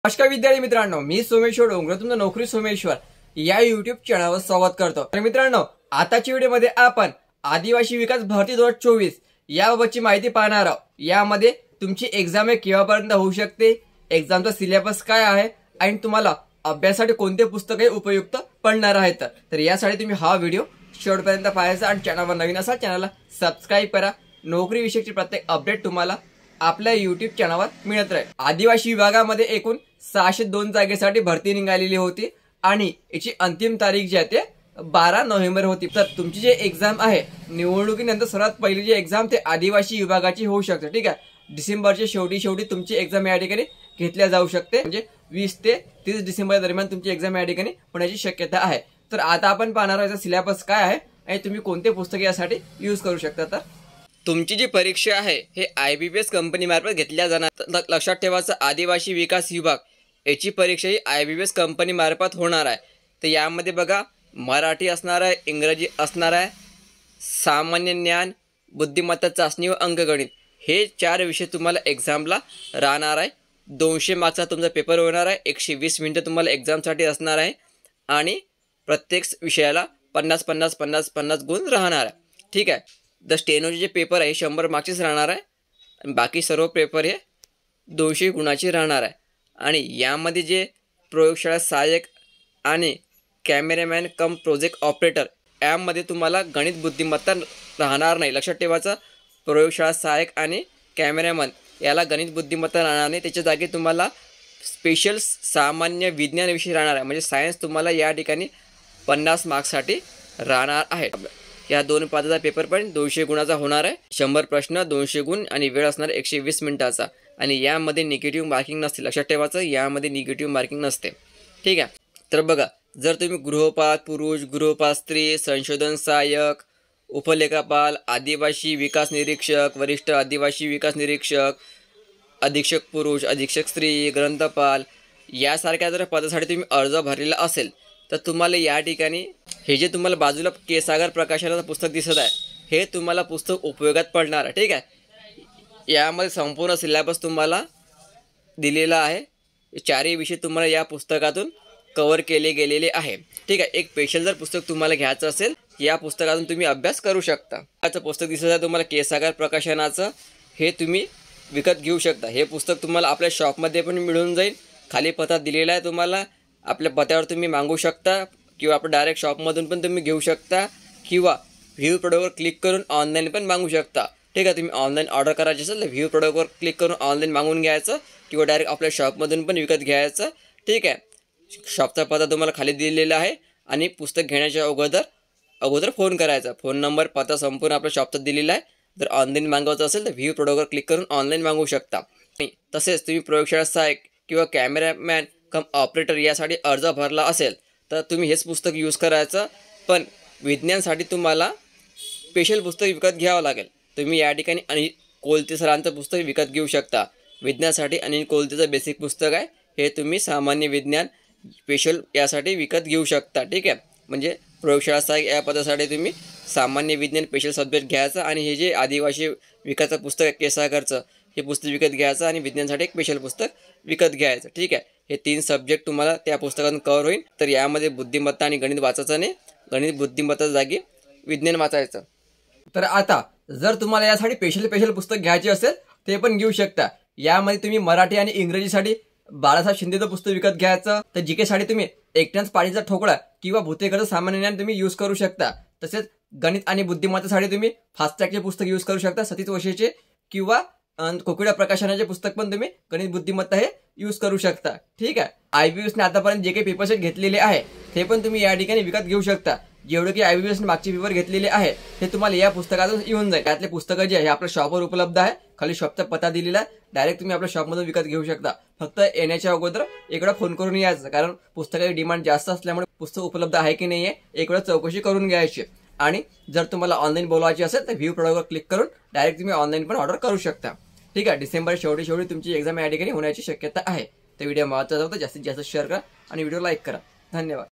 नमस्कार विद्यार्थी मित्रांनो, मी सोमेश्वर डोंगरे तुमचं नोकरी सोमेश्वर या युट्यूब चॅनलवर स्वागत करतो। तर मित्रांनो, आताच्या व्हिडिओमध्ये आपण आदिवासी विकास भरती 2024 याबाबतची माहिती पाहणार आहोत। यामध्ये तुमची एक्झाम केव्हापर्यंत होऊ शकते, एक्झामचा सिलेबस काय आहे आणि तुम्हाला अभ्यासासाठी कोणते पुस्तके उपयुक्त पडणार आहेत। तर यासाठी तुम्ही हा व्हिडिओ शेवटपर्यंत पाहायचा आणि चॅनलवर नवीन असाल चॅनलला सबस्क्राइब करा। नोकरी विषयीची प्रत्येक अपडेट तुम्हाला आपल्या YouTube चॅनलवर मिळत राहील। आदिवासी विभागामध्ये एकूण 602 जागेसाठी भरती निघालेली होती आणि याची अंतिम तारीख जी आहे ते 12 नोव्हेंबर होती। तर तुमची जे एक्झाम आहे निवडणुकीनंतर सर्वात पहिली जी एक्झाम ते आदिवासी विभागाची होऊ शकते। ठीक आहे, डिसेंबरच्या शेवटी तुमची एक्झाम या ठिकाणी घेतल्या जाऊ शकते, म्हणजे 20 ते 30 डिसेंबर दरम्यान तुमची एक्झाम या ठिकाणी होण्याची शक्यता आहे। तर आता आपण पाहणार आहोत याचा सिलेबस काय आहे आणि तुम्ही कोणते पुस्तके यासाठी यूज करू शकता। तर तुमची जी परीक्षा आहे हे IBPS कंपनी मार्फत घेतल्या जाणार। लक्षात ठेवायचं, आदिवासी विकास विभाग याची परीक्षा ही IBPS कंपनी मार्फत होणार आहे। तर यामध्ये बघा, मराठी असणार आहे, इंग्रजी असणार आहे, सामान्य ज्ञान, बुद्धिमत्ता चाचणी व अंकगणित हे 4 विषय तुम्हाला एक्झामला राहणार आहे। 200 मार्क्सचा तुमचा पेपर होणार आहे। 120 मिनिटं तुम्हाला एक्झामसाठी असणार आहे आणि प्रत्येक विषयाला 50-50-50-50 गुण राहणार आहे। ठीक आहे, द स्टेनोचे जे पेपर आहे 100 मार्क्सचेच राहणार आहे आणि बाकी सर्व पेपर हे 200 गुणाचे राहणार आहे। आणि यामध्ये जे प्रयोगशाळा सहाय्यक आणि कॅमेरामॅन कम प्रोजेक्ट ऑपरेटर यामध्ये तुम्हाला गणित बुद्धिमत्ता राहणार नाही। लक्षात ठेवायचं, प्रयोगशाळा सहाय्यक आणि कॅमेरामॅन याला गणित बुद्धिमत्ता राहणार नाही, त्याच्या जागी तुम्हाला स्पेशल सामान्य विज्ञान विषय राहणार आहे। म्हणजे सायन्स तुम्हाला या ठिकाणी 50 मार्क्ससाठी राहणार आहे। या 2 पदाचा पेपर पण 200 गुणाचा होणार आहे। 100 प्रश्न, 200 गुण आणि वेळ असणार 120 मिनिटाचा। आणि यामध्ये निगेटिव्ह मार्किंग नसते। लक्षात ठेवायचं, यामध्ये निगेटिव्ह मार्किंग नसते। ठीक आहे, तर बघा, जर तुम्ही गृहपाल पुरुष, गृहपाल स्त्री, संशोधन सहाय्यक, उपलेखापाल, आदिवासी विकास निरीक्षक, वरिष्ठ आदिवासी विकास निरीक्षक, अधीक्षक पुरुष, अधीक्षक स्त्री, ग्रंथपाल यासारख्या जर पदासाठी तुम्ही अर्ज भरलेला असेल तर तुम्हाला या ठिकाणी हे जे तुम्हाला बाजूला केसागर प्रकाशनाचं पुस्तक दिसत आहे हे तुम्हाला पुस्तक उपयोगात पडणार आहे। ठीक आहे, यामध्ये संपूर्ण सिलेबस तुम्हाला दिलेला आहे। 4 विषय तुम्हाला या पुस्तकातून कव्हर केले गेलेले आहे। ठीक आहे, एक स्पेशल जर पुस्तक तुम्हाला घ्यायचं असेल या पुस्तकातून तुम्ही अभ्यास करू शकता। याचं पुस्तक दिसत आहे तुम्हाला केसागर प्रकाशनाचं, हे तुम्ही विकत घेऊ शकता। हे पुस्तक तुम्हाला आपल्या शॉपमध्ये पण मिळून जाईल। खाली पत्ता दिलेला आहे तुम्हाला, आपल्या पत्त्यावर तुम्ही मागू शकता किंवा आपण डायरेक्ट शॉपमधून पण तुम्ही घेऊ शकता किंवा व्ह्यू प्रोडक्टवर क्लिक करून ऑनलाईन पण मागू शकता। ठीक आहे, तुम्ही ऑनलाईन ऑर्डर करायची असेल तर व्ह्यू प्रोडक्टवर क्लिक करून ऑनलाईन मागून घ्यायचं किंवा डायरेक्ट आपल्या शॉपमधून पण विकत घ्यायचं। ठीक आहे, शॉपचा पत्ता तुम्हाला खाली दिलेला आहे आणि पुस्तक घेण्याच्या अगोदर फोन करायचा। फोन नंबर, पत्ता संपूर्ण आपल्या शॉपचा दिलेला आहे। जर ऑनलाईन मागवायचं असेल तर व्ह्यू प्रोडक्टवर क्लिक करून ऑनलाईन मागवू शकता। तसेच तुम्ही प्रयोगशाळा सहाय्यक किंवा कॅमेरामॅन कम ऑपरेटर यासाठी अर्ज भरला असेल तर तुम्ही हेच पुस्तक यूज करायचं। पण विज्ञानसाठी तुम्हाला स्पेशल पुस्तक विकत घ्यावं लागेल। तुम्ही या ठिकाणी अनिल कोलते सरांचं पुस्तक विकत घेऊ शकता। विज्ञानासाठी अनिल कोलतेचं बेसिक पुस्तक आहे, हे तुम्ही सामान्य विज्ञान स्पेशल यासाठी विकत घेऊ शकता। ठीक आहे, म्हणजे प्रयोगशाळा सहाय्यक या पदासाठी तुम्ही सामान्य विज्ञान स्पेशल सब्जेक्ट घ्यायचा आणि हे जे आदिवासी विकासाचं पुस्तक आहे केसागरचं हे पुस्तक विकत घ्यायचं आणि विज्ञानासाठी एक स्पेशल पुस्तक विकत घ्यायचं। ठीक आहे, हे 3 सब्जेक्ट तुम्हाला त्या पुस्तकातून कव्हर होईल। तर यामध्ये बुद्धिमत्ता आणि गणित वाचायचं नाही, गणित बुद्धिमत्ताच्या जागी विज्ञान वाचायचं। तर आता जर तुम्हाला यासाठी स्पेशल पुस्तक घ्यायचे असेल ते पण घेऊ शकता। यामध्ये तुम्ही मराठी आणि इंग्रजीसाठी बाळासाहेब शिंदेचं पुस्तक विकत घ्यायचं। तर जीके साठी तुम्ही एकट्याच पाडीचा ठोकळा किंवा भूतेकरचं सामान्य ज्ञान तुम्ही यूज करू शकता। तसेच गणित आणि बुद्धिमत्तासाठी तुम्ही फास्ट ट्रॅकचे पुस्तक यूज करू शकता, 37 वर्षाचे किंवा कोकिळा प्रकाशनाचे पुस्तक पण तुम्ही गणित बुद्धिमत्ता हे यूज करू शकता। ठीक आहे, IBPS ने आतापर्यंत जे काही पेपर सेट घेतलेले आहे ते पण तुम्ही या ठिकाणी विकत घेऊ शकता। जेवढे की IBPS ने मागचे पेपर घेतलेले आहे ते तुम्हाला या पुस्तकातून येऊन जाईल। त्यातले पुस्तकं जे आहे आपल्या शॉपवर उपलब्ध आहे, खाली शॉपचा पत्ता दिलेला आहे, डायरेक्ट तुम्ही आपल्या शॉपमधून विकत घेऊ शकता। फक्त येण्याच्या अगोदर एक वेळा फोन करून यायचं, कारण पुस्तकाची डिमांड जास्त असल्यामुळे पुस्तक उपलब्ध आहे की नाही एक वेळा चौकशी करून घ्यायची। आणि जर तुम्हाला ऑनलाईन बोलवायची असेल तर व्ह्यू प्रोडक्टवर क्लिक करून डायरेक्ट तुम्ही ऑनलाईन पण ऑर्डर करू शकता। ठीक आहे, डिसेंबर शेवटी तुमची एक्झाम या ठिकाणी होण्याची शक्यता आहे। तर व्हिडिओ महत्त्वाचा होता, जास्तीत जास्त शेअर करा आणि व्हिडिओ लाईक करा। धन्यवाद।